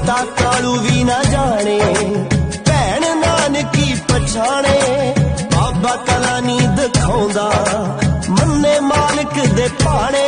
ਤਾਂ ਕਾਲੂ ਵੀ ਨਾ ਜਾਣੇ, ਭੈਣ ਨਾਨਕੀ ਪਛਾਣੇ। ਬਾਬਾ ਕਲਾ ਨੀ ਦਿਖਾਉਂਦਾ, ਮੰਨੇ ਮਾਲਕ ਦੇ ਭਾਣੇ।